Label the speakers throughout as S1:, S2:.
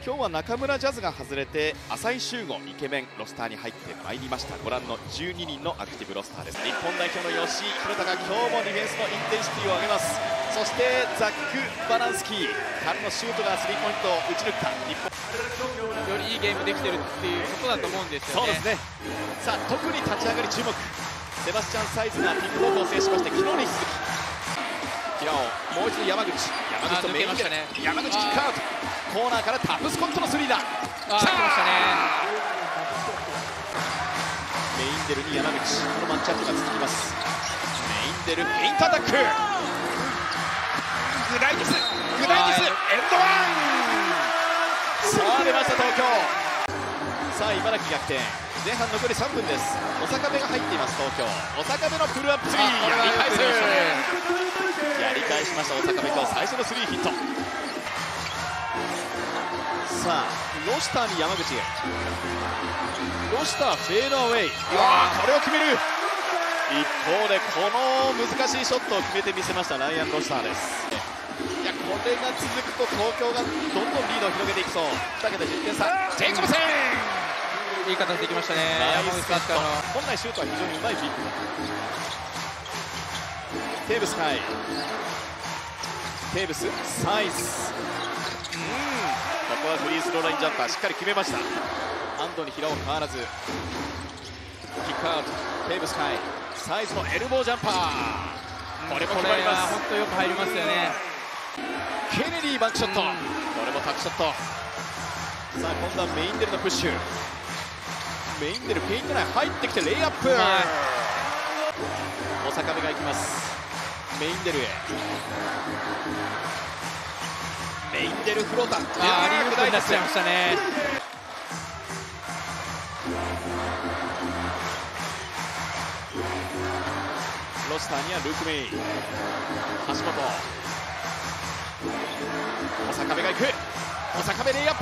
S1: 今日は中村ジャズが外れて浅井修吾イケメンロスターに入ってまいりました。ご覧の12人のアクティブロスターです。日本代表の吉井宏隆が今日もディフェンスのインテンシティを上げます。そしてザック・バランスキーからのシュートがスリーポイントを打ち抜くか。日本
S2: よりいいゲームできてるっていうことだと思うんですよね。
S1: そうですね。さあ特に立ち上がり注目、セバスチャン・サイズがピックオフを制しまして昨日に続き平尾、もう一度山口とメインで、ね、山口キックアウト、コーナーからタプスコットのスリーだ。
S2: 来ましたね。
S1: メインデルに山口、このマッチアップが続きます。メインデルペイントアタック、グライディスエンドワン。さあ出ました東京。さあ茨城逆転、前半残り3分です。小坂部が入っています東京。小坂部のプルアップスリー、やり返しました小坂部、今日最初のスリーヒット。さあロシターに山口へ、ロシターフェードアウェイ、これを決める。一方でこの難しいショットを決めてみせましたライアン・ロシターです。いやこれが続くと東京がどんどんリードを広げていきそう。だけど10点差、ジェイコブセン、
S2: いい形できましたね。
S1: 山口選手の本来シュートは非常にうまいビッグ。テーブス海、テーブスサイズ、ここはフリースローラインジャンパーしっかり決めました。ハンドに平尾変わらずキックアウト、テーブス海サイズのエルボージャンパー、これも決まります。
S2: 本当よく入りますよね。
S1: ケネディバックショット、これもタックショット。さあ今度はメインデルのプッシュ、メインデルペイント内入ってきてレイアップ、小坂部が行きます。メインデルへ、メインデルフローター、
S2: リードになっちゃいましたね。
S1: ロスターにはルーク・メイ、橋本、小坂部が行く、小坂部レイアップ、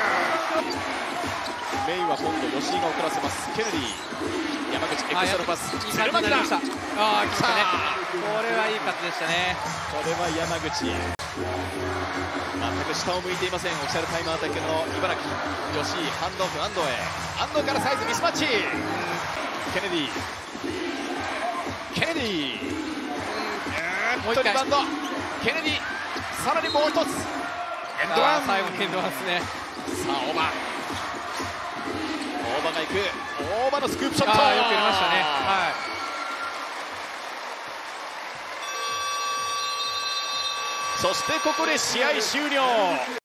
S1: メインは今度吉井が遅らせます。ケネディ、山口エクストラパス、鶴巻だ。来ましたね。
S2: これはいいカットでしたね。
S1: これは山口、全く下を向いていません。オフィシャルタイムアウト明けの茨城、吉井ハンドオフ、安藤へ、安藤からサイズミスマッチ、ケネディ、ケネディ、もう一リバウンド、ケネディ、さらにもう一つエンドワン、
S2: 最後のエンドワンですね。
S1: さあ大場が行く、大場のスクープショット、
S2: よく入れましたね。
S1: そしてここで試合終了。